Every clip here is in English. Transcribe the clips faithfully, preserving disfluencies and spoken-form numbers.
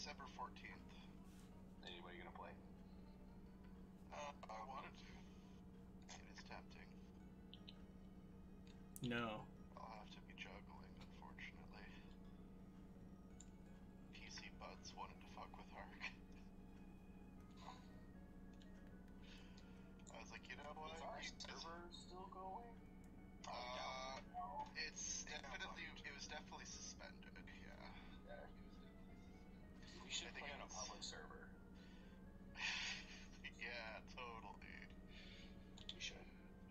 December fourteenth. Anybody gonna play? Uh, I wanted to. It is tempting. No. I'll have to be juggling, unfortunately. P C buds wanted to fuck with Ark. I was like, you know what? Is our server still going? Uh, it's definitely, it was definitely suspended, yeah. Yeah. We should play on a public server. Yeah, totally. We should.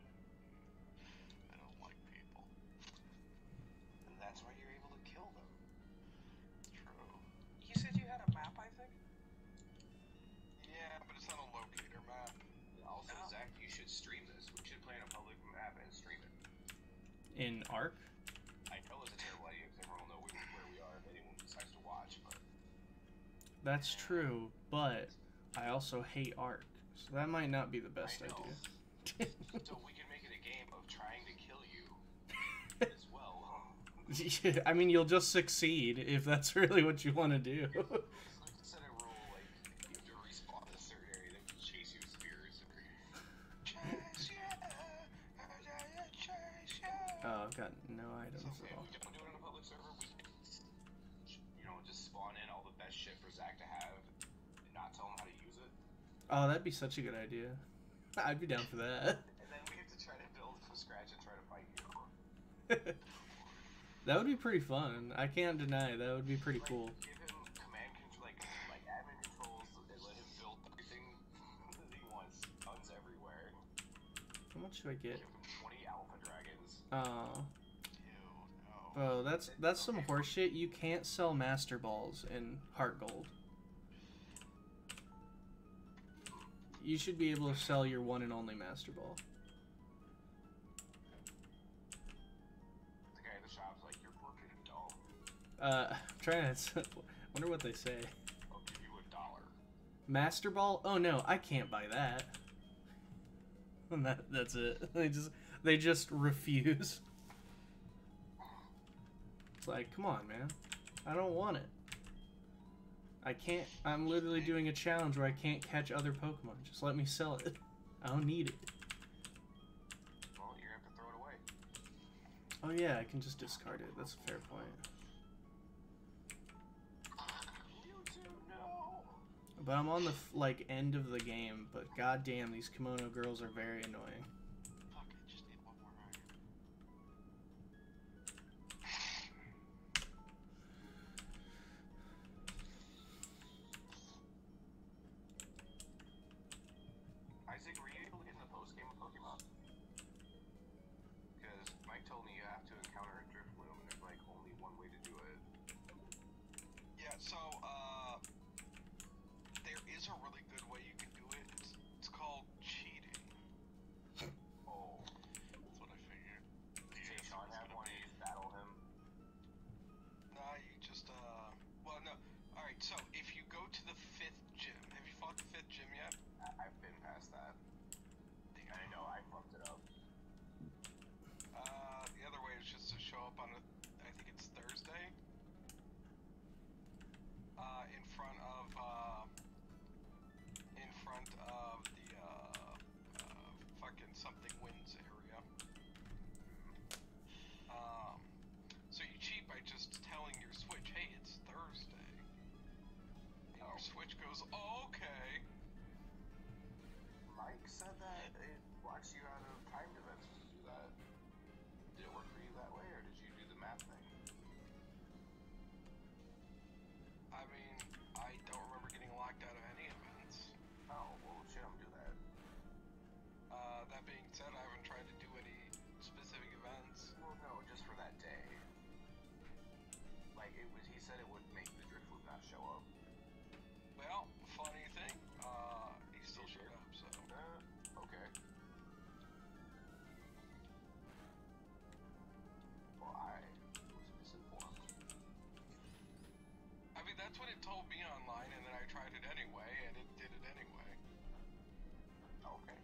I don't like people. And that's why you're able to kill them. True. You said you had a map, Isaac? Yeah, but it's not a locator map. Also, No. Zach, you should stream this. We should play on a public map and stream it. In Ark? I know it's a terrible idea because everyone will know where we are if anyone decides to watch, but... That's true, but I also hate Ark, so that might not be the best I know. idea. So we can make it a game of trying to kill you as well. I mean, you'll just succeed if that's really what you want to do. Let's set a rule, like, you have to respawn in a certain area that can chase you with spears. Oh, I've got no items So at if all. we don't do it on a public server, we can, you know, just spawn in all the best shit for Zach to have and not tell him how to use it. Oh, that'd be such a good idea. I'd be down for that. And then we have to try to build from scratch and try to fight you. That would be pretty fun. I can't deny that would be pretty Like, cool. give him command control, like, like admin controls, and let him build everything that he wants. Tons everywhere. How much should I get? Give him twenty alpha dragons. Oh, Ew, no. oh, that's that's some horse shit. You can't sell master balls in Heart Gold. You should be able to sell your one and only master ball. The guy in the shop's like, you're working, dog. Uh, trying to wonder what they say. I'll give you a dollar. Master ball? Oh no, I can't buy that. And that that's it. They just they just refuse. It's like, come on, man. I don't want it. I can't. I'm literally doing a challenge where I can't catch other Pokemon. Just let me sell it. I don't need it. Well, you're gonna have to throw it away. Oh yeah, I can just discard it. That's a fair point. You two, no! But I'm on the f- like end of the game. But goddamn, these kimono girls are very annoying. Fuck, I just need one more iron. Isaac, were you able to get in the post-game of Pokemon? Because Mike told me you have to encounter a Drifloom, and there's like only one way to do it. Yeah, so, uh, there is a really good way you can do it. It's, it's called cheating. Oh. That's what I figured. Say Sean had one, you just battle him. Nah, you just, uh, well, no. Alright, so, if you go to the fifth gym, have you fought the fifth gym yet? I- I've been past that. I know, I fucked it up. Uh, the other way is just to show up on a, I think it's Thursday. Uh, in front of, uh, in front of the, uh, uh, fucking something wins area. Um, so you cheat by just telling your Switch, hey, it's Thursday. And your Switch goes, oh, okay. Mike said that it blocks you out of timed events when you do that. Did it work for you that way, or did you do the math thing? I mean, I don't remember getting locked out of any events. Oh, well, shit, I'm gonna do that. Uh, that being said, I haven't tried to do any specific events. Well, no, just for that day. Like, it was, he said it would make the Drifloop not show up. Well, funny thing, uh, he still showed up, so. Uh, okay. Well, I was misinformed. I mean, that's what it told me online, and then I tried it anyway, and it did it anyway. Okay.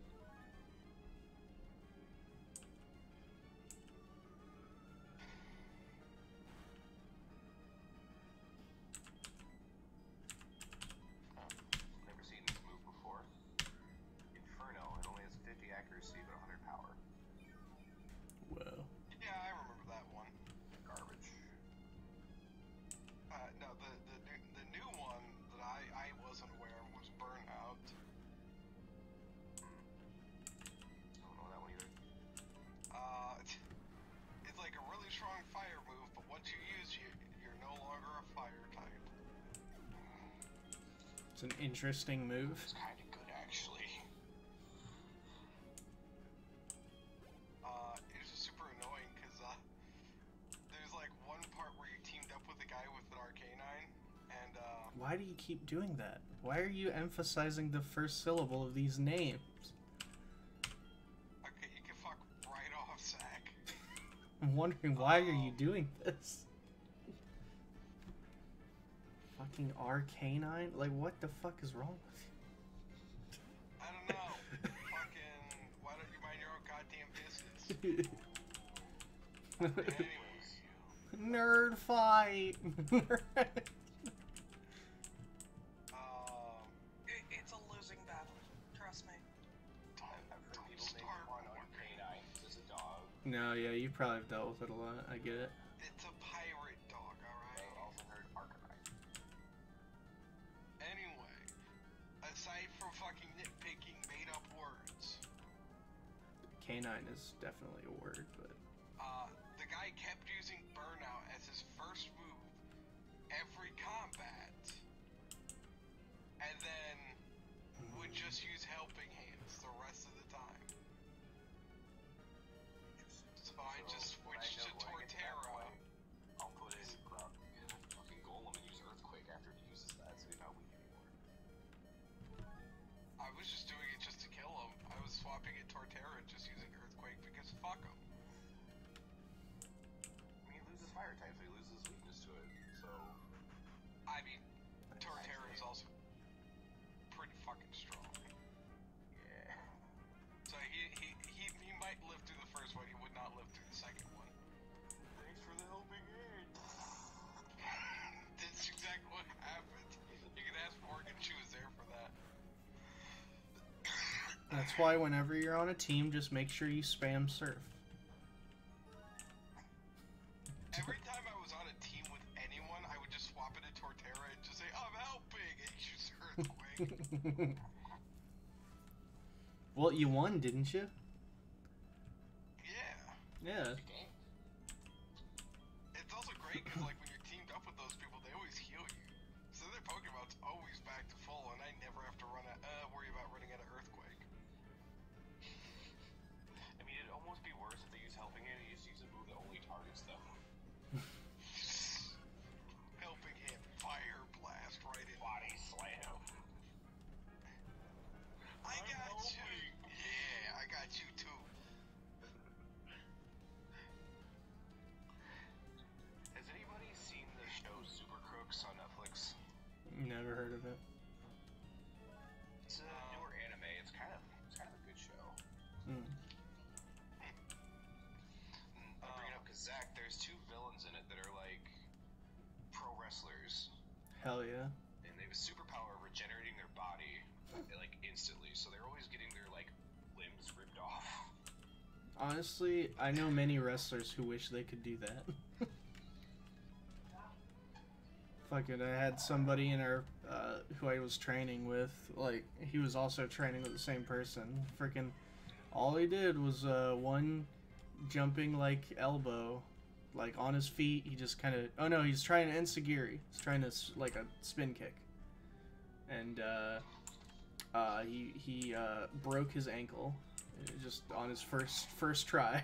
an interesting move. It's kind of good, actually. Uh, it was just super annoying because uh, there's like one part where you teamed up with a guy with an Arcanine, and uh, Why do you keep doing that? Why are you emphasizing the first syllable of these names? okay, you can fuck right off, Zach. I'm wondering why are you doing this? Fucking Arcanine? Like, what the fuck is wrong with I don't know. Fucking, why don't you mind your own goddamn business? you? Anyways, Nerd fight! um, It, it's a losing battle. Trust me. don't, I've heard don't people make start fun on warning. canine as a dog. No, yeah, you probably have dealt with it a lot. I get it. It's a pirate dog, alright? I've also heard Arcanine. Anyway, aside from fucking nitpicking made up words, Canine is definitely a word, but uh, the guy kept using Burnout as his first move every combat, and then would just use Helping Hands the rest of the time. So I just when I switched to know when I get to that Torterra. point, I'll put in uh, fucking Golem and use Earthquake after he uses that, so he's not weak anymore. I was just doing it just to kill him. I was swapping it Torterra and just using Earthquake because fuck him. I mean, he loses fire type, so he loses weakness to it. So I mean, Torterra is also pretty fucking strong. yeah. So he, he, he, he might live through the first one, he would not live through the second one. Thanks for the helping hand. That's exactly what happened. You can ask Morgan, she was there for that. that's why whenever you're on a team, just make sure you spam surf. Every time I was on a team with anyone, I would just swap it to Torterra and just say, I'm helping, and use Earthquake. Well, you won, didn't you? Yeah. Yeah. Okay. It's also great because, like, when you're teamed up with those people, they always heal you. So their Pokemon's always back to full, and I never have to run out, uh, worry about running out of Earthquake. I mean, it'd almost be worse if they use helping hand and you just use a move that only targets them. Helping Hand Fire Blast right in. Body slam. I I'm got you. helping. Yeah, I got you too. Has anybody seen the show Super Crooks on Netflix? Never heard of it. It's a newer anime. It's kind of it's kind of a good show. Mm. I bring it up because Zach, there's two villains in it that are like pro wrestlers, Hell yeah. and they have a superpower of regenerating their body like instantly. So they're always getting their like limbs ripped off. Honestly, I know many wrestlers who wish they could do that. Fucking, I had somebody in our, uh, who I was training with, like, he was also training with the same person. Freaking, all he did was, uh, one jumping, like, elbow, like, on his feet. He just kind of, oh no, he's trying to ensigiri. He's trying to, s- like, a spin kick. And, uh, uh, he, he, uh, broke his ankle, uh, just on his first, first try.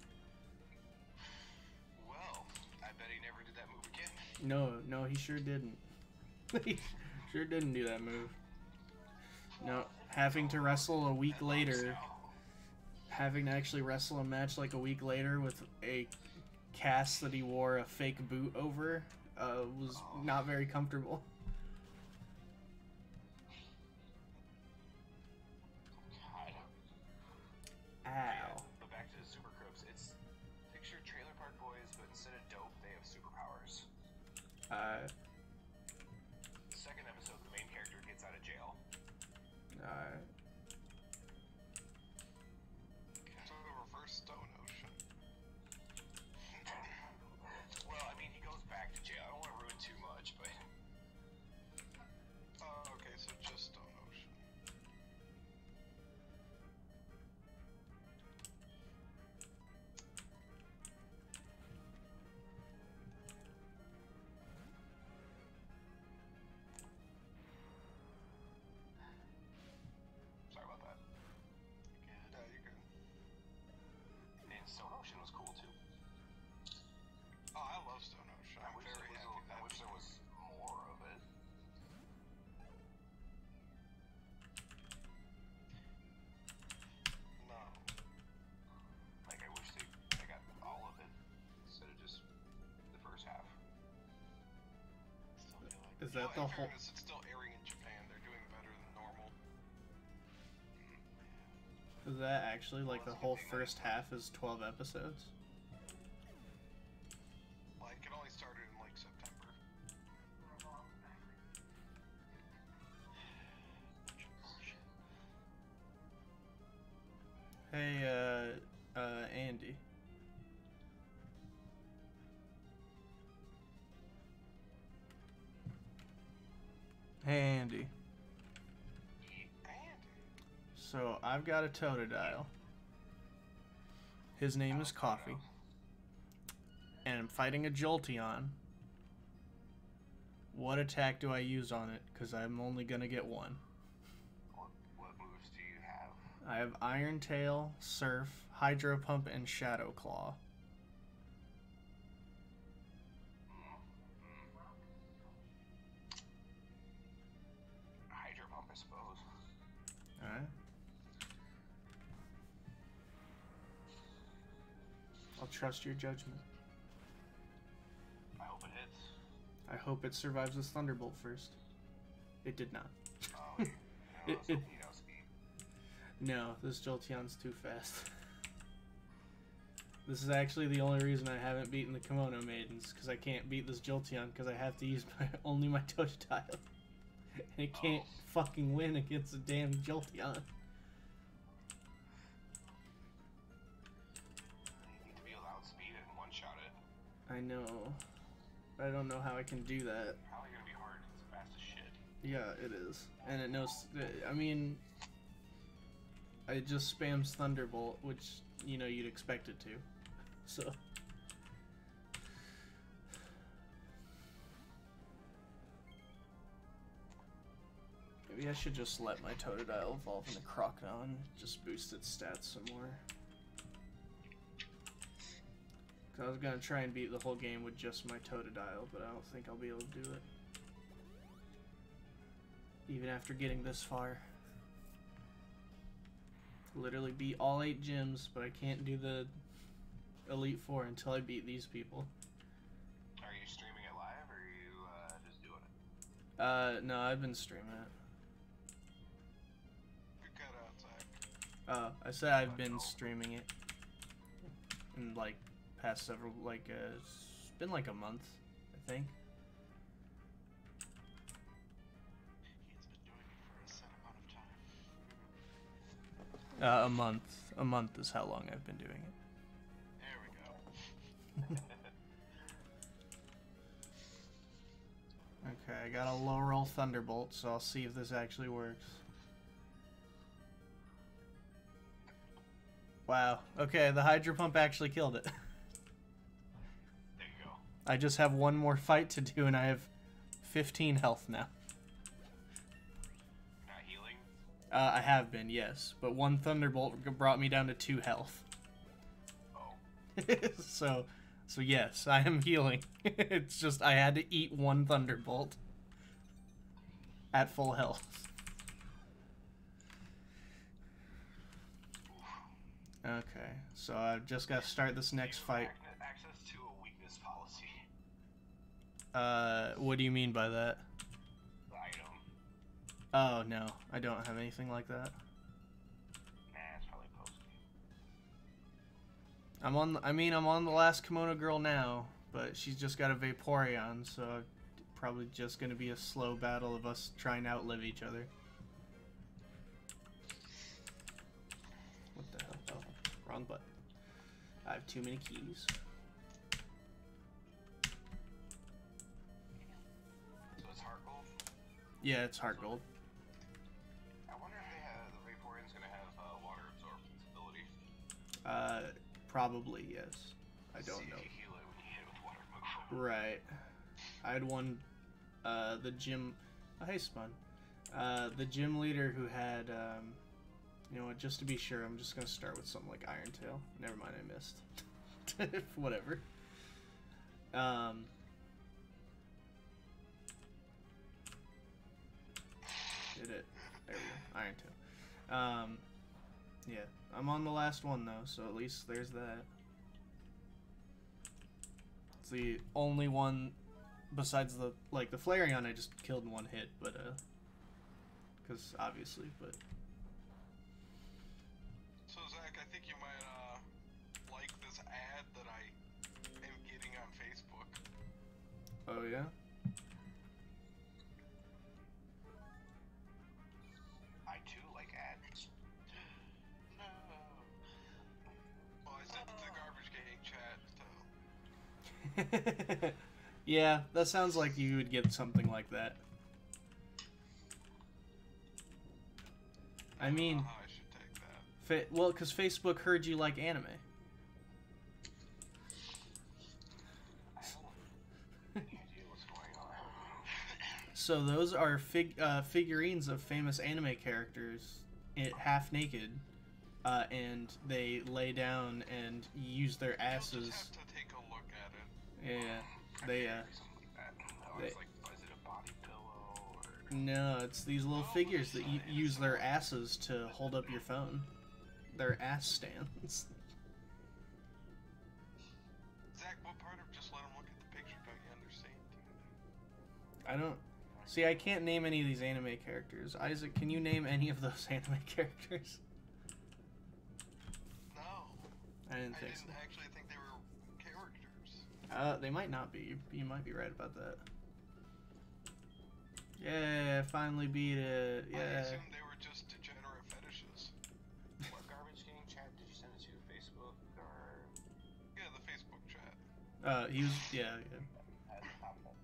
Well, I bet he never did that move again. No, no, he sure didn't. He sure didn't do that move. No, having to wrestle a week later, having to actually wrestle a match like a week later with a cast that he wore a fake boot over, uh, was not very comfortable. God. Ow. But back to the Super Crooks. It's picture Trailer Park Boys, but instead of dope, they have superpowers. Uh, Second episode, the main character gets out of jail. uh, So reverse Stone Ocean. Well, I mean, he goes back to jail. I don't want to ruin too much, but Oh, okay, so just Stone Ocean. that Well, the in whole? fairness, it's still airing in Japan. They're doing better than normal. Is that actually like the Well, whole it's a good thing first half is twelve episodes? Like, it only started in, like, September. Hey, uh, uh, Andy. Hey, Andy. And So I've got a Totodile. His name is Coffee. And I'm fighting a Jolteon. What attack do I use on it? Because I'm only gonna get one. What, what moves do you have? I have Iron Tail, Surf, Hydro Pump, and Shadow Claw. Hydro Pump, I suppose. Alright. I'll trust your judgment. I hope it hits. I hope it survives this Thunderbolt first. It did not. Oh, you know, It- so, it- you know, speed. No, this Jolteon's too fast. This is actually the only reason I haven't beaten the Kimono Maidens, because I can't beat this Jolteon because I have to use my, only my Totodile. And it can't Oh. fucking win against a damn Jolteon. You need to be allowed speed and one-shot it. I know. But I don't know how I can do that. Probably gonna be hard 'cause it's fast as shit. Yeah, it is. And it knows... I mean... It just spams Thunderbolt, which, you know, you'd expect it to. So... Maybe I should just let my Totodile evolve into Crocodile and just boost its stats some more. Cause I was gonna try and beat the whole game with just my Totodile, but I don't think I'll be able to do it. Even after getting this far. Literally beat all eight gyms, but I can't do the Elite Four until I beat these people. Are you streaming it live or are you uh, just doing it? Uh, no, I've been streaming it. we cut out Zach. Uh, I said I've been streaming it in like past several, like uh, it's been like a month, I think. He's been doing it for a set amount of time. Uh, a month. A month is how long I've been doing it. There we go. Okay, I got a low roll Thunderbolt, so I'll see if this actually works. Wow. Okay, the Hydro Pump actually killed it. There you go. I just have one more fight to do, and I have fifteen health now. Not healing? Uh, I have been, yes, but one Thunderbolt g- brought me down to two health. Oh. so, so yes, I am healing. It's just I had to eat one Thunderbolt at full health. Okay, so I've just got to start this next You have fight. ac- Access to a weakness policy. Uh, what do you mean by that? The item. Oh, no, I don't have anything like that. Nah, it's probably post game. I'm on, I mean, I'm on the last Kimono Girl now, but she's just got a Vaporeon, so probably just gonna be a slow battle of us trying to outlive each other. What the hell? Oh, wrong button. I have too many keys. So it's heart gold. Yeah, it's Heart Gold. I wonder if they have the Vaporeon's gonna have uh, water absorbance ability. Uh, probably, yes. I don't See know. if you heal it when you hit it with water move. Right. I had one, uh, the gym, oh, hey, Spun. Uh, the gym leader who had, um, you know what, just to be sure, I'm just gonna start with something like Iron Tail. Never mind, I missed. Whatever. Um, did it. There we go. Iron Tail. Um, yeah. I'm on the last one, though, so at least there's that. It's the only one besides the like the Flareon, I just killed in one hit, but uh, because obviously, but. So Zach, I think you might uh like this ad that I am getting on Facebook. Oh yeah. I too like ads. No. Well, I sent it to the garbage gang chat, so. Yeah, that sounds like you would get something like that. I mean, I don't know how I should take that. fa- well, because Facebook heard you like anime. I have no idea what's going on. So those are fig- uh, figurines of famous anime characters, i- half naked, uh, and they lay down and use their You'll asses. just have to take a look at it. Yeah, they. Uh, Something like that. Oh, they- it's like, is it a body pillow or? no, it's these little figures that y- use their asses to hold up your phone. Their ass stands. Zach, what part of just let him look at the picture don't you understand? I don't. See, I can't name any of these anime characters. Isaac, can you name any of those anime characters? No. I didn't I think didn't so. actually think they were characters. Uh, they might not be. You, you might be right about that. Yeah, finally beat it. I Yeah. assumed they were just degenerate fetishes. What garbage gang chat did you send it to? Facebook or? Yeah, the Facebook chat. Uh, he was. Yeah, yeah. At Apple?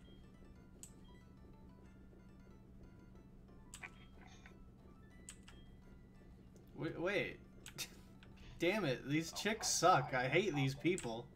Wait, wait. Damn it, these chicks suck. I hate these people.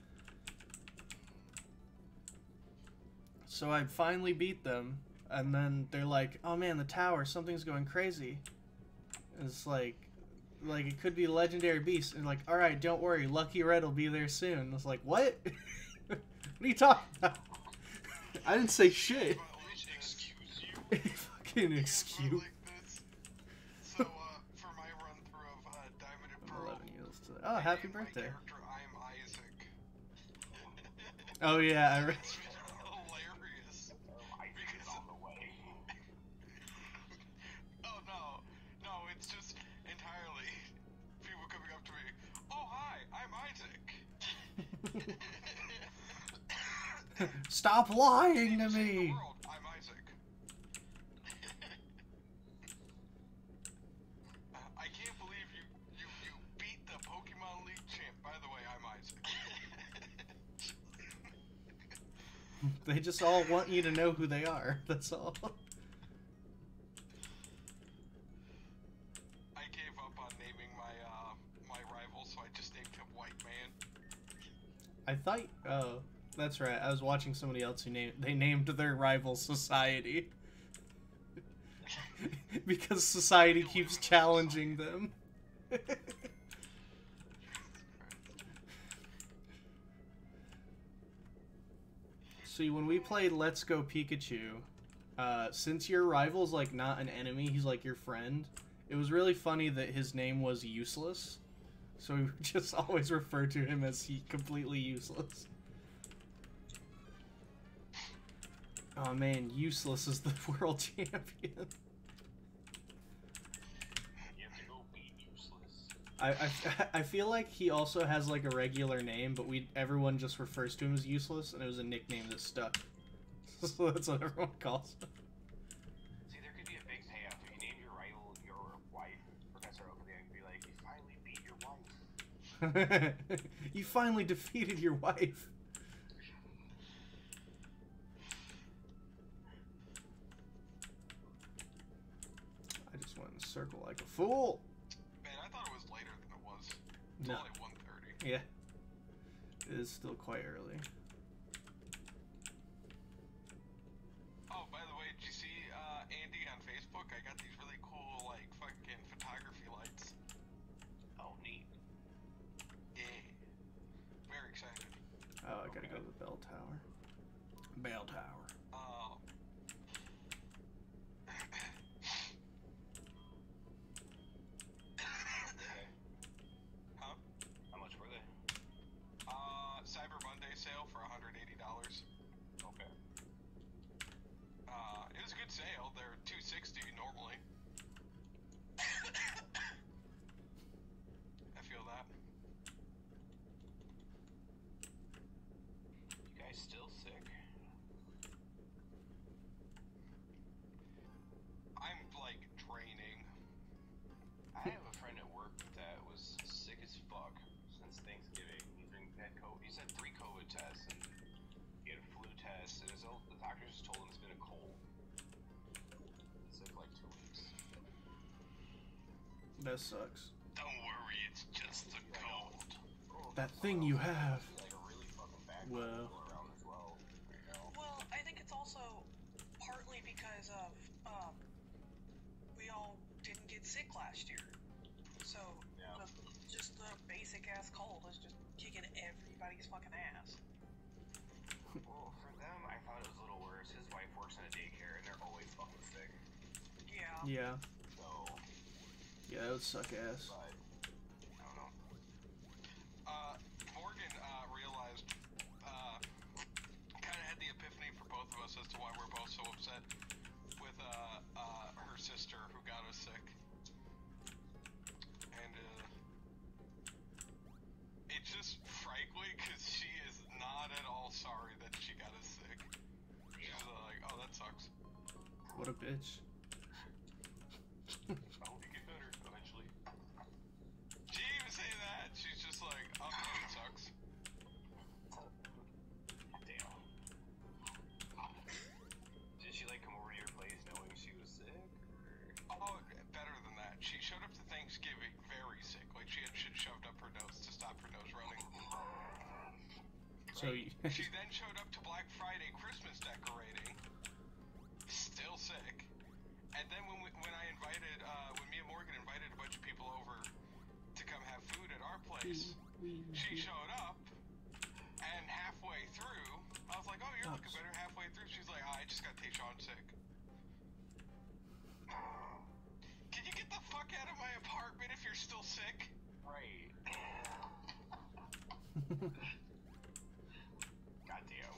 So I finally beat them, and then they're like, "Oh man, the tower, something's going crazy." It's like, like it could be a legendary beast, and like, all right, don't worry, Lucky Red will be there soon. It's like, what? What are you talking about? I didn't say shit. Well, which excuse you? Fucking excuse. Like this. So, uh, for my run through of uh, Diamond and Pearl. eleven years to... Oh, I happy named my birthday. character I'm Isaac. Oh yeah, I re- It's been hilarious. Oh, I think it's Because- on the way. Oh no, no, it's just entirely people coming up to me. Oh hi, I'm Isaac. Stop lying to Save the me. world, I'm Isaac. Uh, I can't believe you, you you beat the Pokemon League champ. By the way, I'm Isaac. They just all want you to know who they are. That's all. I gave up on naming my uh my rival, so I just named him White Man. I thought. Oh, that's right. I was watching somebody else who named. They named their rival Society because Society keeps challenging them. See, when we played Let's Go Pikachu, uh, since your rival's like not an enemy, he's like your friend. It was really funny that his name was Useless, so we would just always refer to him as he completely useless. Oh man, Useless is the world champion. You have to go beat Useless. I, I, I feel like he also has like a regular name, but we everyone just refers to him as Useless, and it was a nickname that stuck. So that's what everyone calls him. See, there could be a big payoff if you name your rival your wife, Professor Oakley, and be like, you finally beat your wife. You finally defeated your wife. I just went in a circle like a fool. Man, I thought it was later than it was. It's No. only one thirty. Yeah. It is still quite early. Oh, by the way, did you see uh, Andy on Facebook? I got these really cool, like, fucking photography lights. Oh, neat. Yeah. Very excited. Oh, I gotta go to the bell tower. Bell tower. Um. huh? How much were they? Uh, Cyber Monday sale for He's had three COVID tests, and he had a flu test, and his, the doctor just told him it's been a cold. It's like, like two weeks. That sucks. Don't worry, it's just a cold. Oh, That thing you have. like a really fucking bad Well. cold around as well. You know? Well, I think it's also partly because of um, we all didn't get sick last year, so Yeah. the, just the basic ass cold is just kicking everybody's fucking ass. Well, for them, I thought it was a little worse. His wife works in a daycare, and they're always fucking sick. Yeah. Yeah. So, Yeah, that would suck ass. but I don't know. Uh, Morgan, uh, realized, uh, kind of had the epiphany for both of us as to why we're both so upset with, uh, uh, her sister who got us sick. And, uh, it's just, frankly, because she is not at all sorry that she got us sick. She's uh, like, oh, that sucks. What a bitch. I hope you get better eventually. She didn't even say that. She's just like, oh, no, it sucks. Damn. Did she like come over to your place knowing she was sick? Or? Oh, better than that. She showed up to Thanksgiving very sick. Like, she had shit shoved up her nose to stop her nose running. So you, She then showed up to Black Friday Christmas decorating, still sick. And then when we, when I invited, uh, when me and Morgan invited a bunch of people over to come have food at our place, she showed up, and halfway through, I was like, oh, you're looking better. Halfway through, she's like, oh, I just got Tayshawn sick. Can you get the fuck out of my apartment if you're still sick? Right. Goddamn.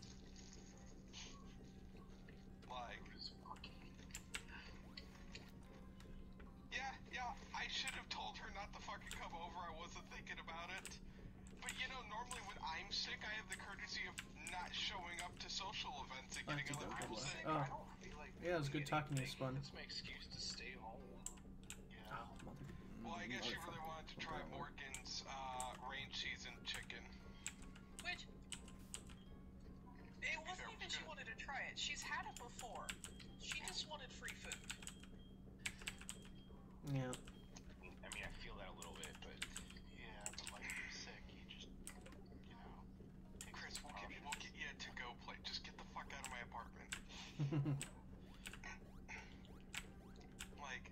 Like, yeah, yeah, I should have told her not to fucking come over. I wasn't thinking about it. But you know, normally when I'm sick, I have the courtesy of not showing up to social events and I getting have to other go, people good sick. luck. Oh. I don't feel like Yeah, it was good talking to you, Spun. It's my excuse to stay home. Yeah. Oh, mother- Well, I guess she really motherfucker. wanted to try Morgan's uh, range season chicken. Which it wasn't even she wanted to try it. She's had it before. She just wanted free food. Yeah. I mean, I feel that a little bit, but yeah, but like you're sick, you just, you know. Chris, we'll get, we'll get you a to-go plate. Just get the fuck out of my apartment. Like,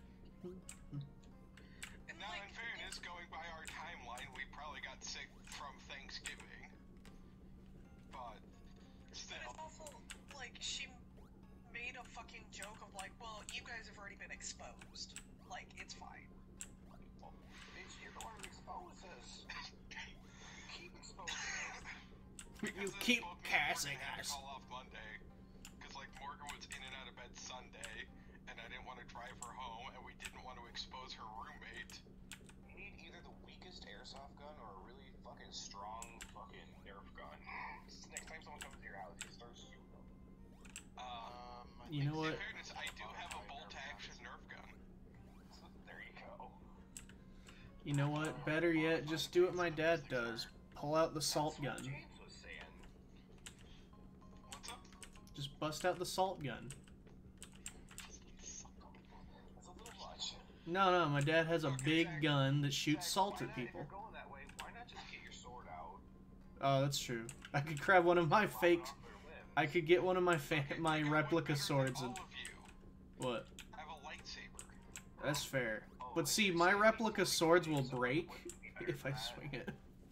And now like, in fairness, going by our timeline, we probably got sick from Thanksgiving. But, but still. it's also like she made a fucking joke of like, well, you guys have already been exposed. Like, it's fine. Well, bitch, you're the one who exposes us. Keep exposing us. You Because keep both me and casting Morgan had to us. call off Monday, because like Morgan was in and out of bed Sunday, and I didn't want to drive her home, and we didn't want to expose her roommate. You need either the weakest airsoft gun or a really fucking strong fucking Nerf gun. Next time someone comes to your house, you start shooting them. Um, You know in what? fairness, I do have a bolt-action Nerf gun. So there you go. You know what? Better yet, just do what my dad does. Pull out the salt That's what gun. James was saying. What's up? Just bust out the salt gun. That's a little much. No, no, my dad has a Okay, big Zach- gun that shoots Zach, salt why at not- people. If you're going that way, why not just get your sword out? Oh, that's true. I could grab one of my Lop it fake. off their limbs? I could get one of my fa- Okay, my I got one replica better than swords all and of you. what? I have a lightsaber. That's fair. Oh, But I see, see. my replica swords will So it break wouldn't be better if I than that. swing it.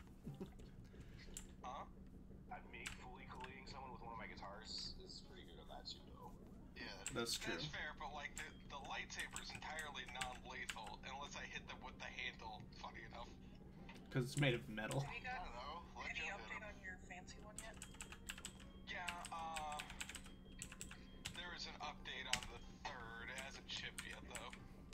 Huh? I'd make fully colliding someone with one of my guitars is pretty good at that too, though. Yeah, That's true. That's fair, but like the the lightsaber is entirely non-lethal unless I hit them with the handle. Funny enough. Because it's made of metal. Have you got know. any update on your fancy one yet? Yeah, uh, there is an update on the third. It hasn't shipped yet, though.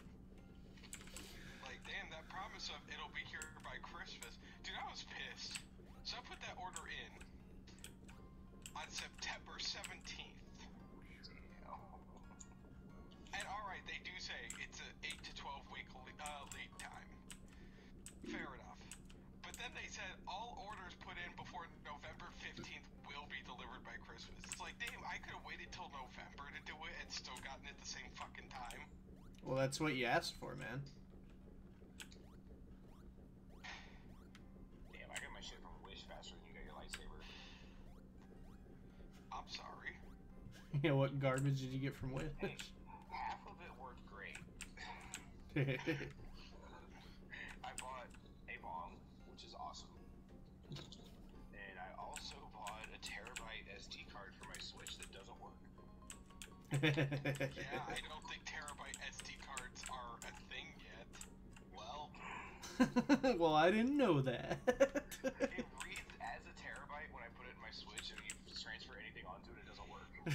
Like, damn, that promise of it'll be here by Christmas. Dude, I was pissed. So I put that order in on September seventeenth. And alright, they do say it's a eight to twelve week le- uh, lead time. Fair enough. But then they said all orders put in waited till November to do it and still gotten it the same fucking time. Well, that's what you asked for, man. Damn, I got my shit from Wish faster than you got your lightsaber. I'm sorry. You know, what garbage did you get from Wish? Hey, half of it worked great. I bought a bong, which is awesome. And I also bought a terabyte S D card for my Switch that doesn't work. Yeah, I don't think terabyte S D cards are a thing yet. Well, Well, I didn't know that. It reads as a terabyte when I put it in my Switch, and you transfer anything onto it, it doesn't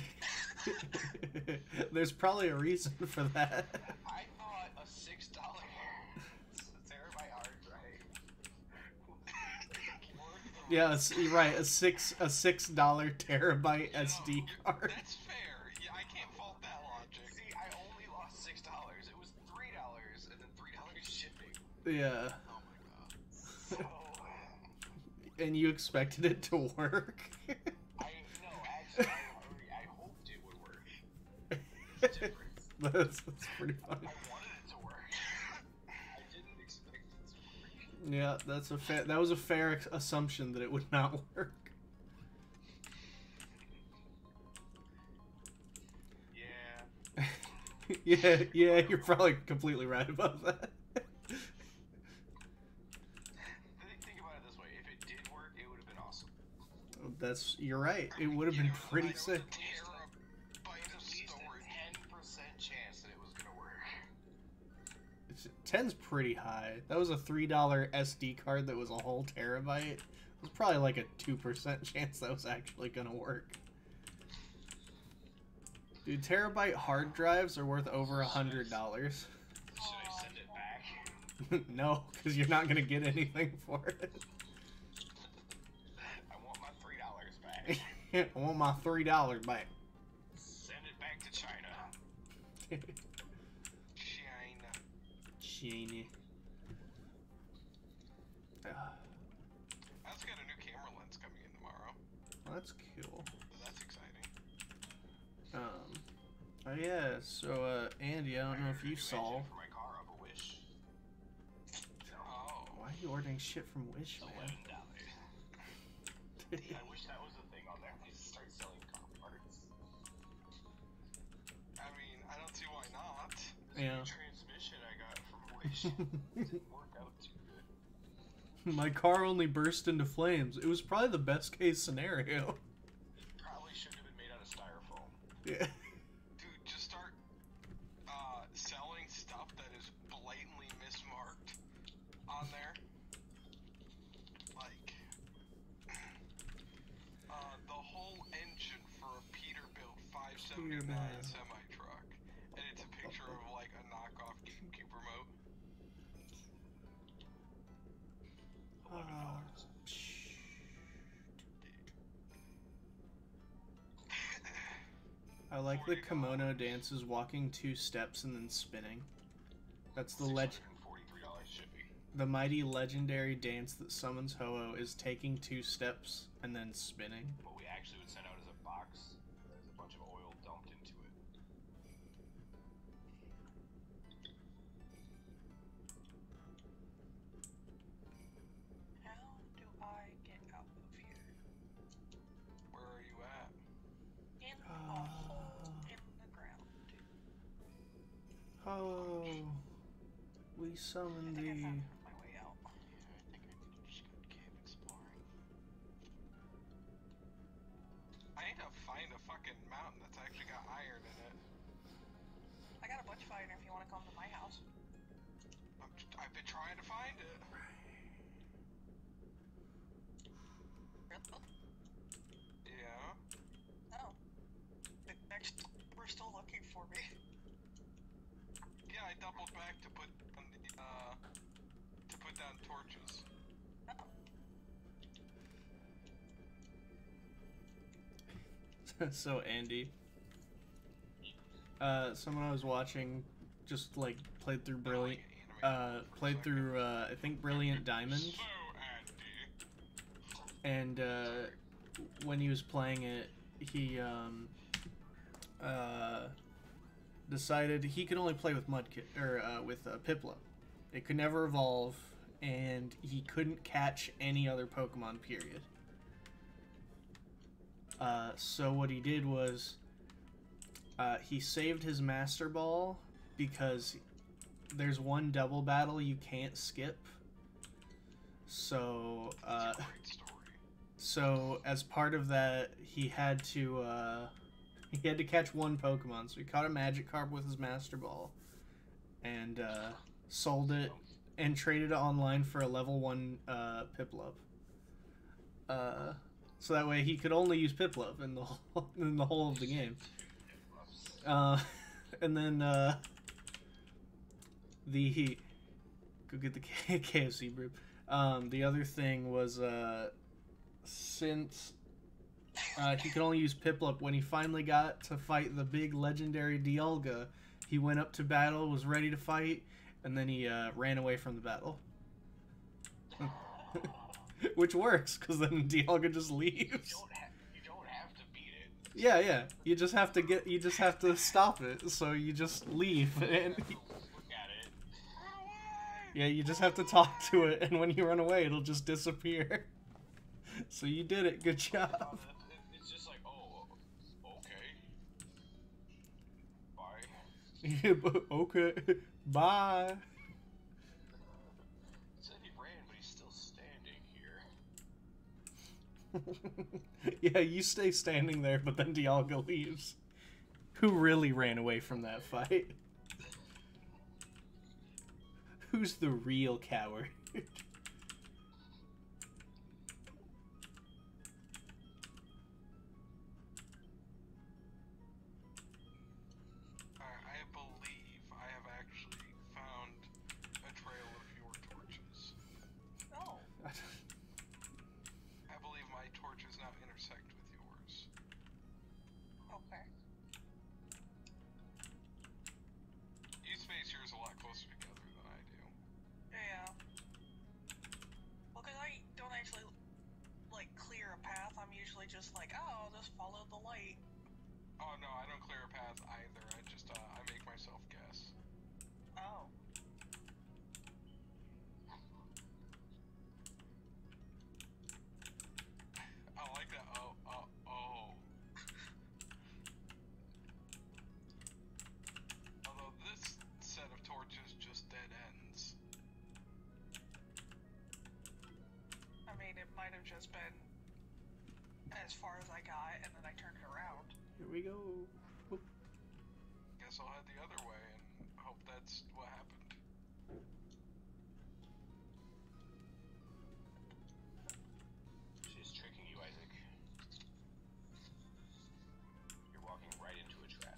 work. There's probably a reason for that. I thought a six dollar terabyte hard drive. Yeah, it's, you're right. A six a six dollar terabyte S D card. that's fair. Yeah, I can't fault that logic. See, I only lost six dollars. It was three dollars, and then three dollars shipping. Yeah, Oh my god. So and you expected it to work. I no, actually, I, I hoped it would work. It's different. that's, that's pretty funny. I wanted it to work. I didn't expect it to work. Yeah, that's a fa- that was a fair ex- assumption that it would not work. Yeah. yeah, yeah, you're probably completely right about that. Think think about it this way: if it did work, it would have been awesome. That's you're right. It would have You been know, pretty there was sick. a terabyte There's of at least storage. a ten percent chance that it was gonna work. It's, ten's pretty high. That was a three dollar S D card that was a whole terabyte. It was probably like a two percent chance that was actually gonna work. Dude, terabyte hard drives are worth over a hundred dollars. Should I send it back? No, because you're not gonna get anything for it. I want my three dollars back. I want my three dollars back. Send it back to China. China. Genie. Ah, I also got a new camera lens coming in tomorrow. well, that's cool. So that's exciting. Um. Oh yeah. So, uh, Andy, I don't know if you saw. For my car off a Wish. Oh. Why are you ordering shit from Wish, man? Eleven dollars. I wish that was a thing on there. They start selling car parts. I mean, I don't see why not. This Yeah. new transmission I got from Wish didn't work out too good. My car only burst into flames. It was probably the best case scenario. Probably shouldn't have been made out of styrofoam. Yeah. Dude, just start uh, selling stuff that is blatantly mismarked on there. Like, uh, the whole engine for a Peterbilt five seventy-nine semi-truck. And it's a picture of, like, a knockoff GameCube remote. Eleven dollars. I like the kimono dances, walking two steps and then spinning. That's the leg. Forty-three dollars shipping. The mighty legendary dance that summons Ho-Oh is taking two steps and then spinning. What we actually would send out as a box that has a bunch of oil dumped into it. How do I get out of here? Where are you at? In a Ah. hole in the ground. Oh, we summon I think I thee. found my way out. Yeah, I think I need to just go cave exploring. I need to find a fucking mountain that's actually got iron in it. I got a bunch of iron if you want to come to my house. I'm, I've been trying to find it. Really? Yeah. Oh. The next, we're still looking for me. Yeah, I doubled back to put on the, uh, to put down torches. Oh. So Andy, uh, someone I was watching just like played through Brilliant, uh, played through uh, I think Brilliant Diamond, So, Andy. and uh, when he was playing it, he um, uh, decided he could only play with Mudkip or uh, with uh, Piplup. It could never evolve, and he couldn't catch any other Pokemon. Period. Uh, so what he did was uh, he saved his Master Ball because there's one double battle you can't skip. So uh, Great story. so as part of that, he had to uh, he had to catch one Pokemon. So he caught a Magikarp with his Master Ball, and uh, sold it and traded it online for a level one uh, Piplup. Uh, so that way he could only use Piplup in the whole, in the whole of the game. Uh, and then uh, the go get the K F C brew. Um, the other thing was uh, since uh, he could only use Piplup, when he finally got to fight the big legendary Dialga, he went up to battle, was ready to fight, and then he uh, ran away from the battle. Which works, because then Dialga just leaves. You don't, ha- you don't have to beat it. Yeah, yeah. You just have to get. You just have to stop it. So you just leave, and Look at it. yeah, you just have to talk to it, and when you run away, it'll just disappear. So you did it. Good job. It's just like, oh, okay. Bye. Yeah, but- okay. Bye. He said he ran, but he's still standing here. Yeah, you stay standing there, but then Dialga leaves. Who really ran away from that fight? Who's the real coward? Alright, I believe I have actually found a trail of your torches. Oh, I believe my torches now intersect with yours. okay. You space yours a lot closer together than I do. Yeah. Well, because I don't actually, like, clear a path. I'm usually just like, oh, I'll just follow the light. Oh no, I don't clear a path either. I just uh, I make myself guess. Oh. I like that. Oh, oh, oh. Although this set of torches just dead ends. I mean, it might have just been as far as I got, and then I turned it around. Here we go. Whoop. Guess I'll head the other way and hope that's what happened. She's tricking you, Isaac. You're walking right into a trap.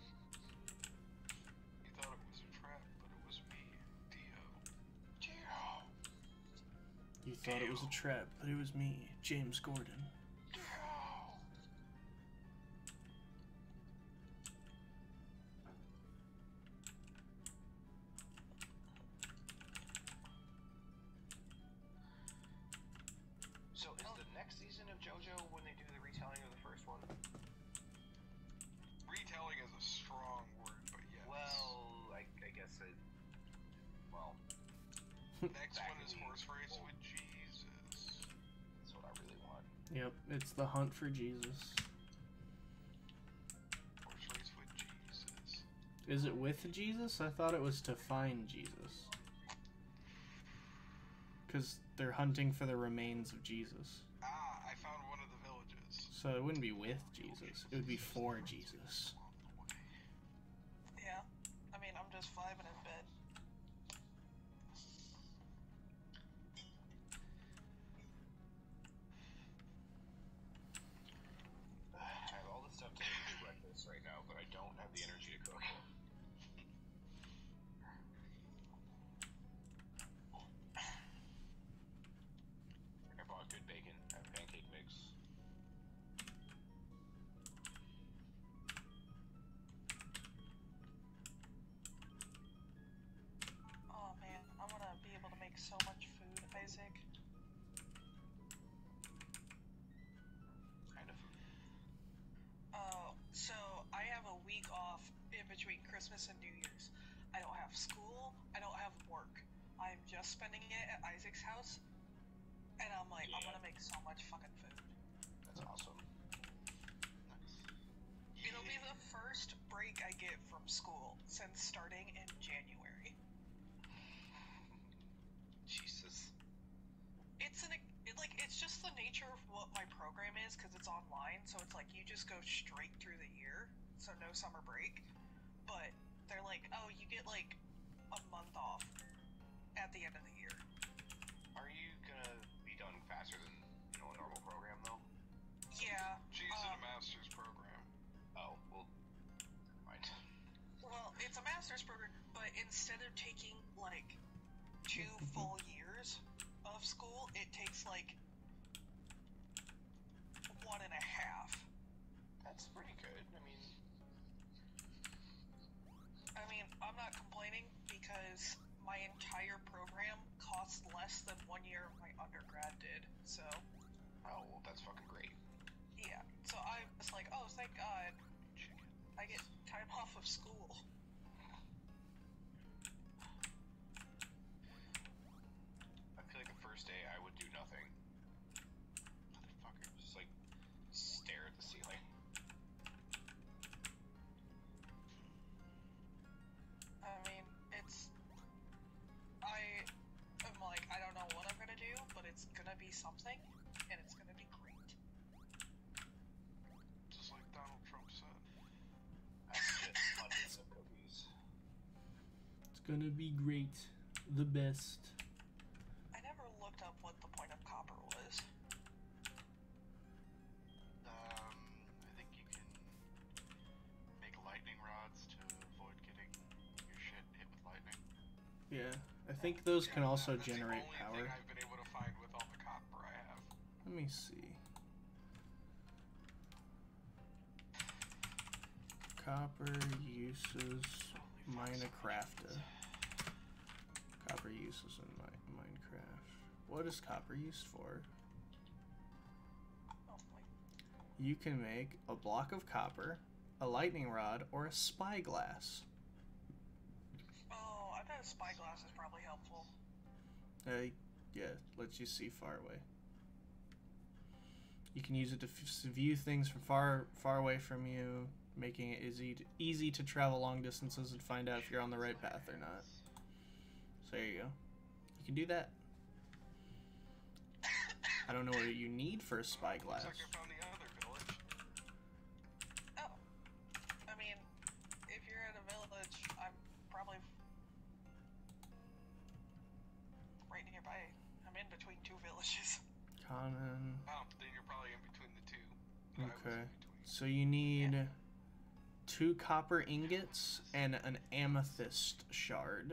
You thought it was a trap, but it was me, Dio. Dio! You thought it was a trap, but it was me, James Gordon. Dio! So is the next season of JoJo when they do the retelling of the first one? Retelling is a strong word, but yes. Well, I, I guess it. Well, Next back one is in the Horse Race old- with Jesus. that's what I really want. Yep, it's the hunt for Jesus. Horse Race with Jesus. Is it with Jesus? I thought it was to find Jesus. Because they're hunting for the remains of Jesus. Ah, I found one of the villages. So it wouldn't be with Jesus. It would be for Jesus. Yeah. I mean, I'm just vibing in bed. I have all the stuff to do breakfast right now, but I don't have the energy to cook. I bought good bacon. I have pancake mix. Oh man, I'm gonna be able to make so much food, Isaac. Kind of. Uh, so I have a between Christmas and New Year's. I don't have school. I don't have work. I'm just spending it at Isaac's house, and I'm like, I'm Yeah. gonna make so much fucking food. That's awesome. It'll be the first break I get from school since starting in January. Jesus. It's an it, like it's just the nature of what my program is because it's online, so it's like you just go straight through the year, so no summer break. But they're like, oh, you get like a month off at the end of the year. Are you gonna be done faster than, you know, a normal program though? Yeah. She's in a um, master's program. Oh, well, never mind. Well, it's a master's program, but instead of taking like two full years of school, it takes like one and a half. That's pretty good. I mean, I mean, I'm not complaining because my entire program costs less than one year of my undergrad did. So, oh, well, that's fucking great. yeah. So I was like, oh, thank God, I get time off of school. I feel like the first day I would do nothing. Motherfucker, just like stare at the ceiling. I mean, it's. I am like, I don't know what I'm gonna do, but it's gonna be something, and it's gonna be great. Just like Donald Trump said. I have to get hundreds of cookies. It's gonna be great. The best. I never looked up what the point of copper was. Um, I think you can make lightning rods to avoid getting your shit hit with lightning. Yeah, I think those can Yeah, also that's generate the only power. thing I've been able to find with all the copper I have. Let me see. Copper uses Minecraft. Copper uses in Mi- Minecraft. What is copper used for? Oh, wait. You can make a block of copper, a lightning rod, or a spyglass. Oh, I bet a spyglass is probably helpful. Uh, yeah, lets you see far away. You can use it to f- view things from far, far away from you, making it easy to, easy to travel long distances and find out if you're on the right path or not. So there you go. You can do that. I don't know what you need for a spyglass. Looks like I found the other village. Oh. I mean, if you're at a village, I'm probably right nearby. I'm in between two villages. Common. Oh, then you're probably in between the two. that I was Okay. in between. So you need two copper ingots and an amethyst shard.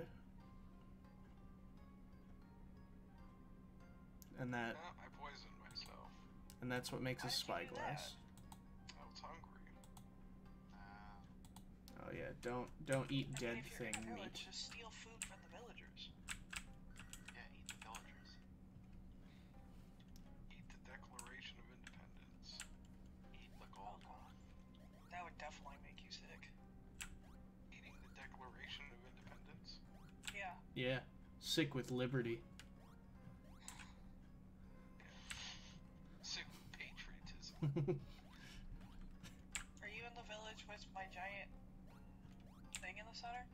And that Oh, I poisoned myself. and that's what makes a How'd you do spyglass. I was hungry. Uh, Oh yeah, don't don't eat I mean, dead if you're thing in a village, meat. just steal food from the villagers. yeah, eat the villagers. Eat the Declaration of Independence. Eat the Oh gold. god. That would definitely make you sick. Eating the Declaration of Independence. Yeah. Yeah, sick with liberty. Sick with patriotism. Are you in the village with my giant thing in the center?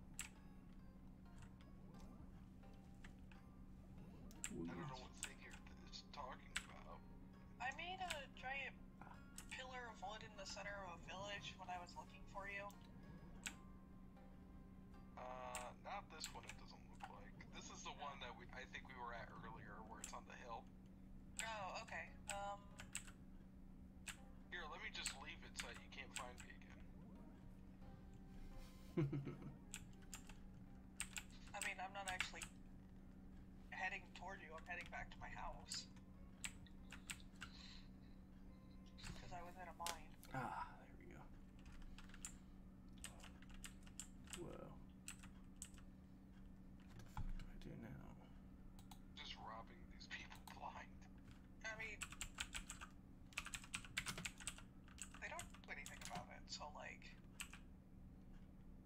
I don't know what thing you're is talking about. I made a giant pillar of wood in the center of a village when I was looking for you. Uh, not this one. It doesn't look like. This is the one that we I think we were at earlier, where it's on the hill. Oh, okay. Um, Here, let me just leave it so that you can't find me again. I mean, I'm not actually heading toward you. I'm heading back to my house. Because I was in a mine. Ah, there we go. Whoa. What the fuck do I do now? Just robbing these people blind. I mean, they don't do anything about it, so like,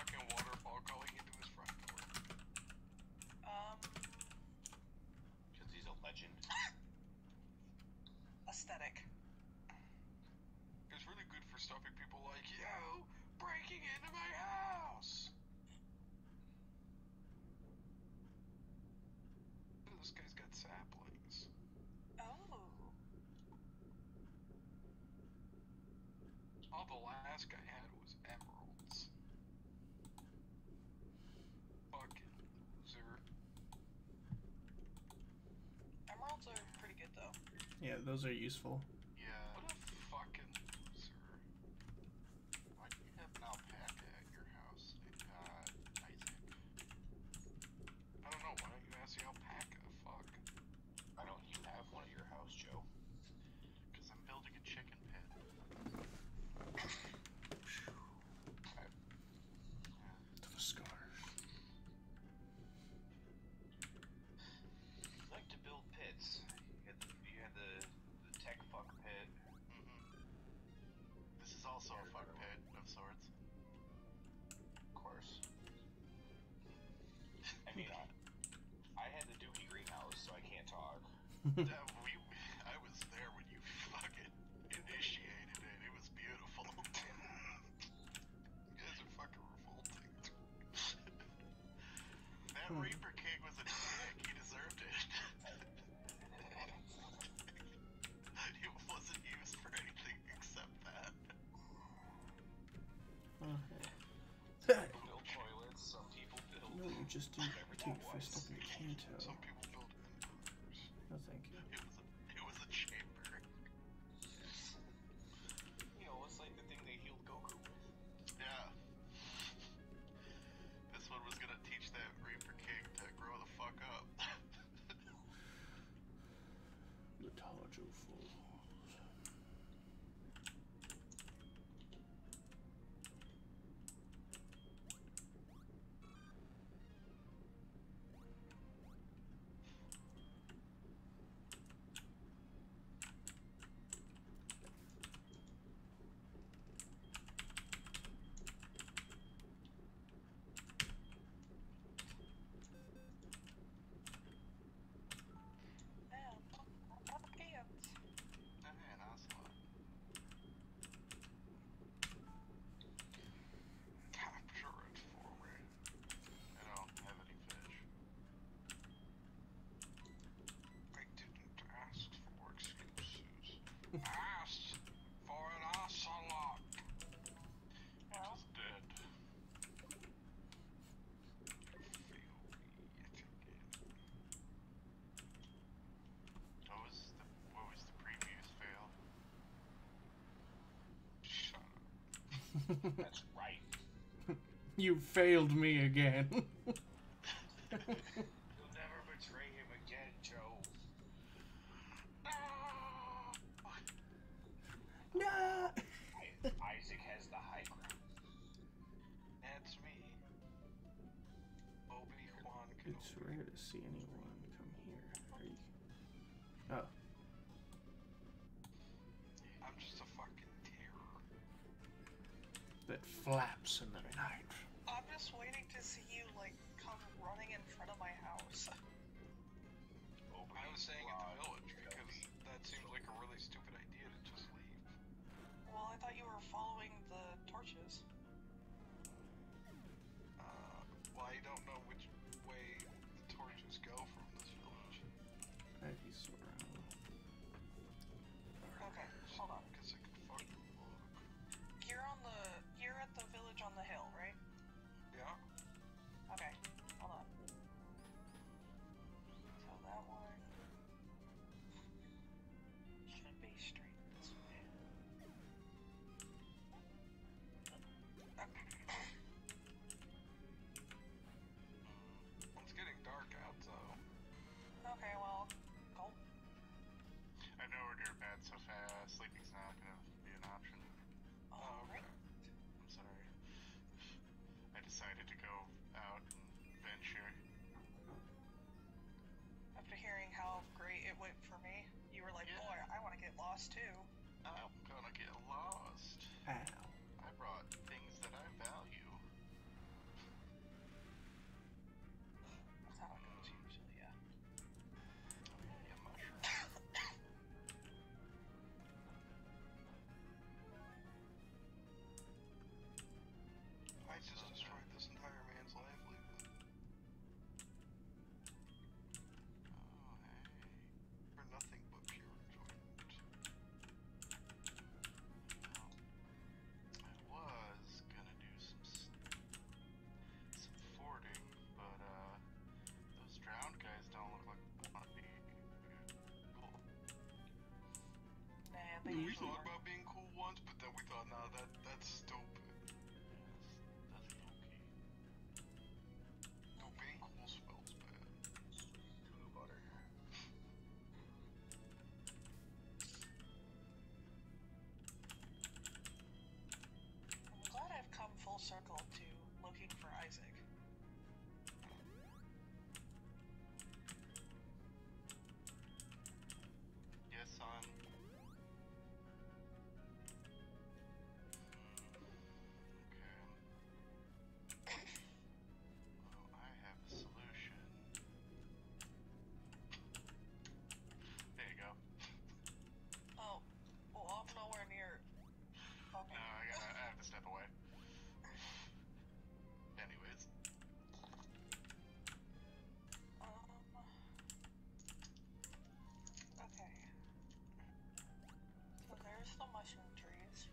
fucking waterfall going into his front door. Um, Because he's a legend. aesthetic. It's really good for stopping people like you breaking into my house. Ooh, this guy's got saplings. Oh. All the last guy had was emeralds. Fucking loser. Emeralds are pretty good though. Yeah, those are useful. Yeah. What a fucking loser. Why do you have an alpaca at your house, uh, Isaac? I don't know, why don't you ask the alpaca? Fuck. Why don't you have one at your house, Joe? Because I'm building a chicken pen. To the scar. You like to build pits. You had the, you had the, the tech fuck pit. Mm-hmm. This is also a fuck pit of sorts. Of course. I mean, I, I had the Dookie greenhouse, so I can't talk. Yeah, we, I was there when you fucking initiated it. It was beautiful. You guys are fucking revolting. That Hmm. Reaper King was a dick. He deserved it. It wasn't used for anything except that. Okay. People build toilets, some people build... No, you just do whatever take that first was. up in Kanto. Some people build empires. No, thank you. It was a, it was a chamber. You know, it's like the thing they healed Goku with. Yeah. This one was gonna teach that Reaper King to grow the fuck up. The Tajo Falls. Man, what hands? Man, Ocelot. Capture it for me. I don't have any fish. I didn't ask for excuses. Asked for an ocelot. Well, Just dead. Fail me yet again. What was the what was the previous fail? Shut up. That's right. You failed me again. You'll never betray him again, Joe. No. I, Isaac has the high ground. That's me. Obi-Wan It's Kenobi. rare to see anyone come here. Are you... Oh, I'm just a fucking terror. that flaps in the night. I'm just waiting to see you like come running in front of my house. I was saying at the village because that seems like a really stupid idea to just leave. Well, I thought you were following the torches. Uh, well, I don't know which way the torches go from this village. I'd be so around. Okay, hold on. Because I can fucking look. You're on the you're at the village on the hill, right? Yeah? Okay, hold on. So that one should be straight this way. Okay. It's getting dark out, though. Okay, well, go. I know we're near bed, so fast. Sleeping's not gonna be an option. All right. I'm sorry. I decided to go out and venture. After hearing how great it went for me, you were like, Yeah. boy, I want to get lost too. I'm gonna get lost. Ow. I brought things that I value. They We usually thought are. about being cool once, but then we thought, nah, that that's stupid. That's okay. No, being cool smells bad. Blue butter. I'm glad I've come full circle to looking for Isaac. Yes, son. Hmm, okay. Well, I have a solution. There you go. Oh, well, I'm nowhere near. No, Okay. I gotta I have to step away. Anyways. Um. Okay. So there's the mushroom trees.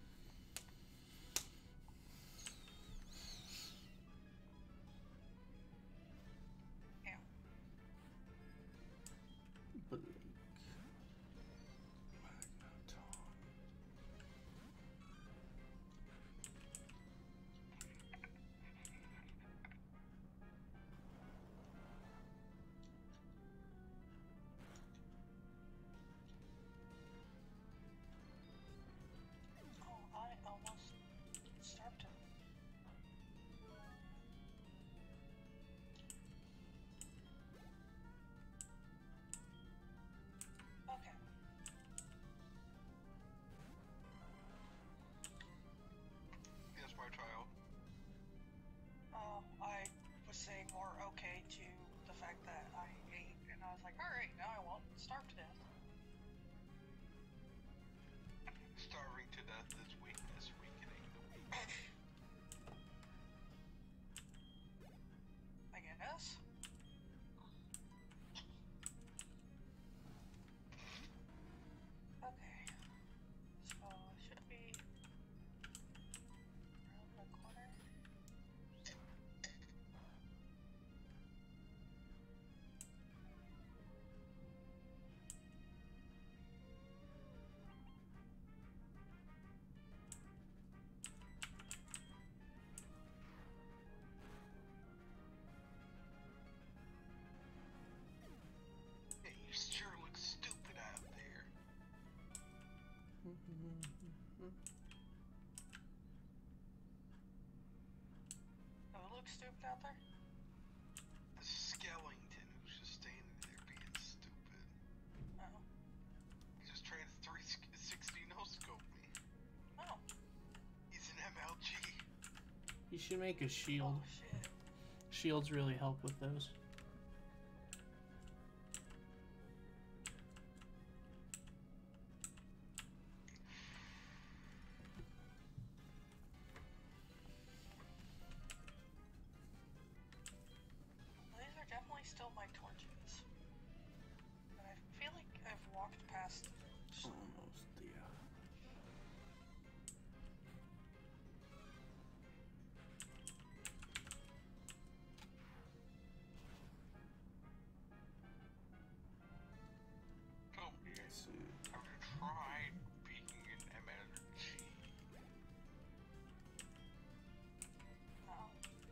Yeah. Blake. Magneton. Oh, I almost starved him. Okay. Yes, my child. Um, I was saying more okay to the fact that I ate, and I was like, alright, now I won't starve to death. Starving to death is weakness, weakening the weak. I guess. Okay. So it should be around the corner. Hey, you sure look stupid out there. Oh, it looks stupid out there. The skeleton who's just standing there being stupid. Oh. He just tried to three sixty no scope me. Oh. He's an M L G. You should make a shield. Oh shit. Shields really help with those. These are definitely still my torches. But I feel like I've walked past some. Almost, yeah. Come here. Let's see. Have you tried being an M L G? No.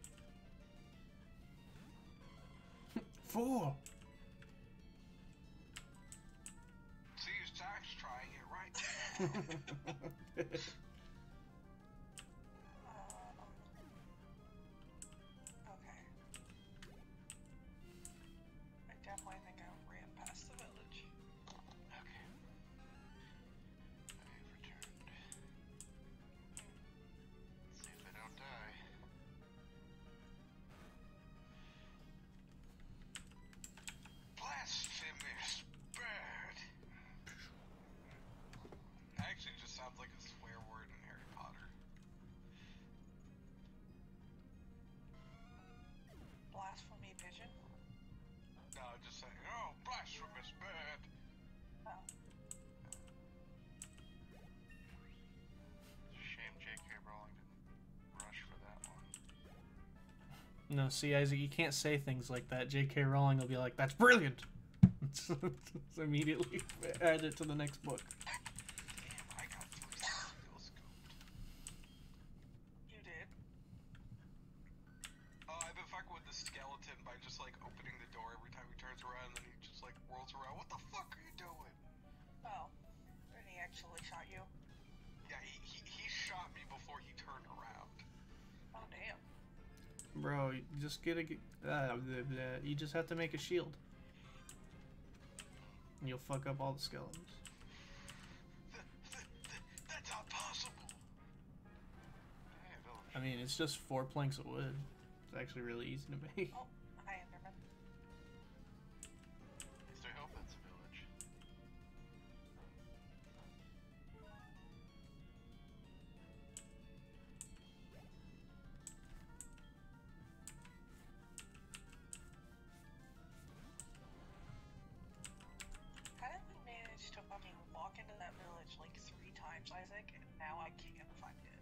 Four! See, Zach's trying it right now. Um, okay. I definitely think I ran past the village. Okay. I've returned. Let's see if I don't die. Blasphemous bird. Actually, just sounds like a swear word in Harry Potter. Blasphemy pigeon. No, just saying, oh, blasphemous bird. Oh. Shame J K Rowling didn't rush for that one. No, see, Isaac, you can't say things like that. J K Rowling will be like, that's brilliant! So immediately add it to the next book. actually shot you. Yeah, he, he, he shot me before he turned around. Oh damn. Bro, you just get a. Uh, blah, blah. You just have to make a shield. And you'll fuck up all the skeletons. Th- th- th- that's not possible. Hey, village. I mean, it's just four planks of wood. It's actually really easy to make. Oh, hi Enderman. At least I hope it's a village. How did we manage to fucking walk into that village like three times, Isaac, and now I can't find it?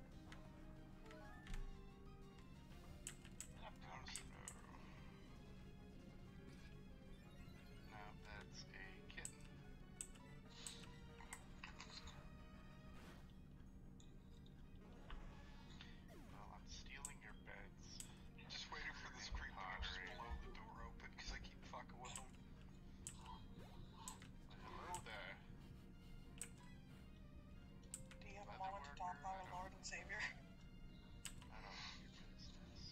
I don't know. No, that's a kitten. Well, I'm stealing your beds. Just waiting for this creeper to just blow the door open because I keep fucking with him. Well, hello there. Do you have a Leather moment to talk worker, about I our don't- Lord and Savior? I don't know your business.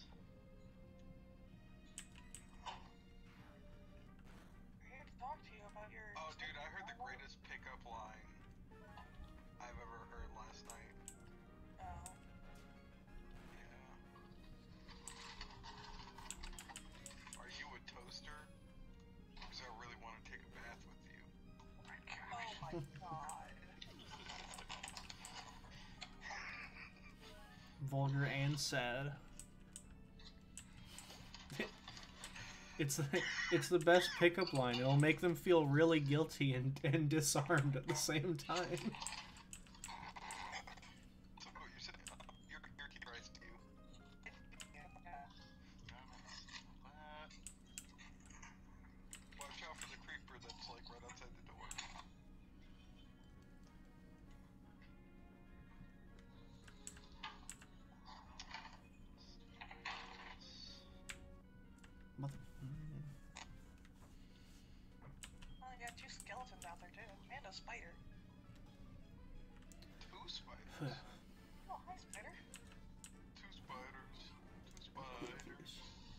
We're here to talk to you about your. Oh, dude, I heard the greatest pickup line I've ever heard last night. Oh. Yeah. Are you a toaster? Because I really want to take a bath with you. Oh my gosh. Oh my god. Vulgar and sad. It's the, it's the best pickup line. It'll make them feel really guilty and, and disarmed at the same time. So what you're saying? Uh, your your key rights to you. Yeah. What? Watch out for the creeper that's like right outside the door. Mother. Well, you got two skeletons out there too, and a spider. Two spiders. Oh, hi spider. Two spiders. Two spiders.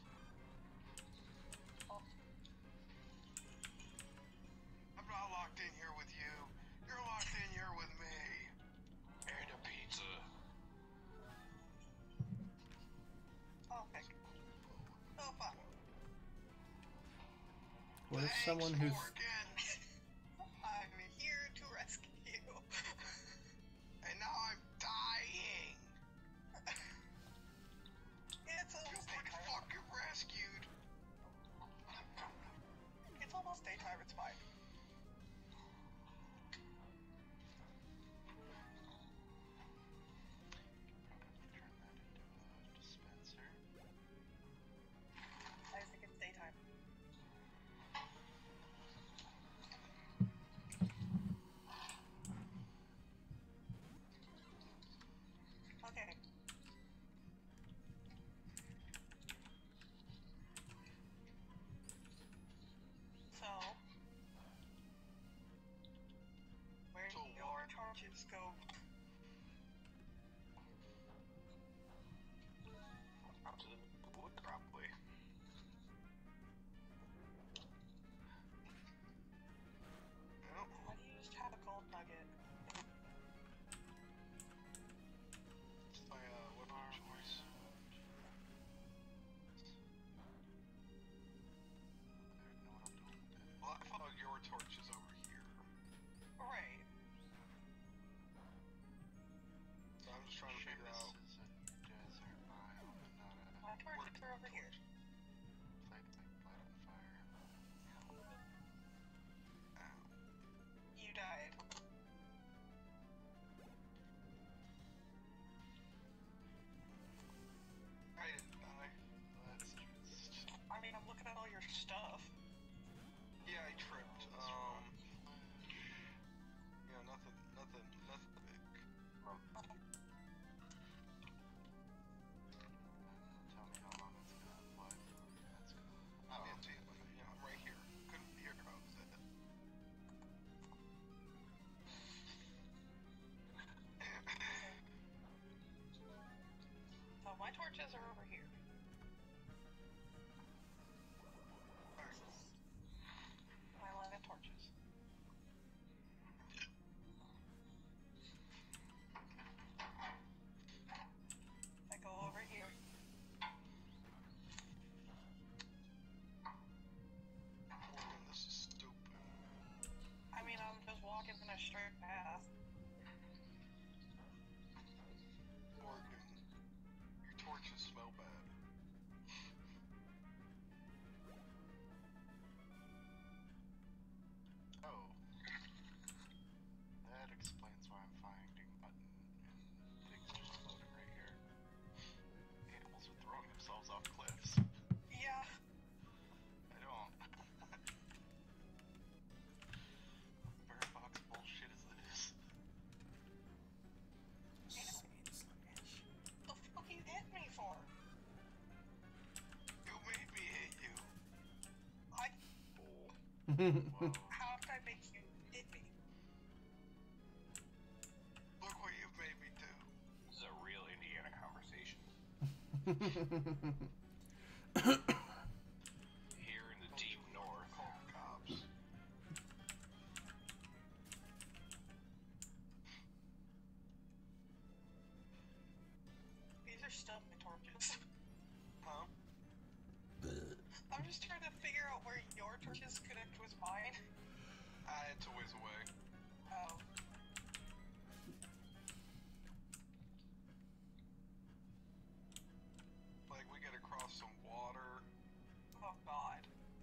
Oh, I'm not locked in here with you. You're locked in here with me. And a pizza. oh, heck. Oh, fuck. What if Thanks, someone who's Morgan. I'm here to rescue you. And now I'm dying. It's You've almost been daytime. fucking rescued. It's almost daytime, it's fine. Probably turn that into a dispenser. I think it's daytime. Okay. So, where do So your what? torches go? Out to the wood, probably. Well, I used have a gold nugget. it's my uh, weapon of choice. Well, I followed your torches over here. Right. So I'm just trying to Shame figure out. this is a desert biome and not a My torches are over here. like like light on fire. Ow. You died. I didn't die. Let's just I mean, I'm looking at all your stuff. Yeah, I tripped. Um, yeah, nothing, nothing, nothing big. tell me how long it's gonna apply for. That's cool. I'm empty. Yeah, I'm right here. Couldn't hear if I was at it. straight path. Morgan, your torches smell bad. Oh. That explains why I'm finding mutton and things just floating right here. Animals are throwing themselves off cliffs. Yeah. I don't. What bird box bullshit is this? The fuck you hit me for? You made me hit you. I. Whoa. How did I make you hit me? Look what you've made me do. This is a real Indiana conversation. Here in the deep north. Call the cops. These are still my torches. Huh? I'm just trying to figure out where your torches connect with mine. I had to whiz away. Oh. Like, we gotta cross some water. Oh god.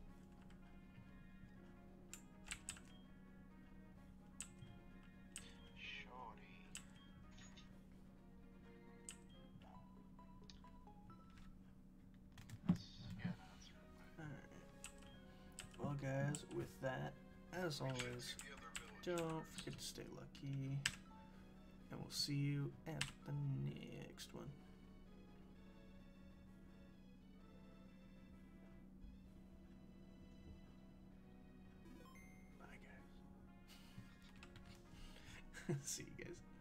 Shorty. Yeah, no, that's right. Alright. Well, guys, with that, as always, The other village. don't forget to stay lucky. And we'll see you at the next one. Bye, guys. See you guys.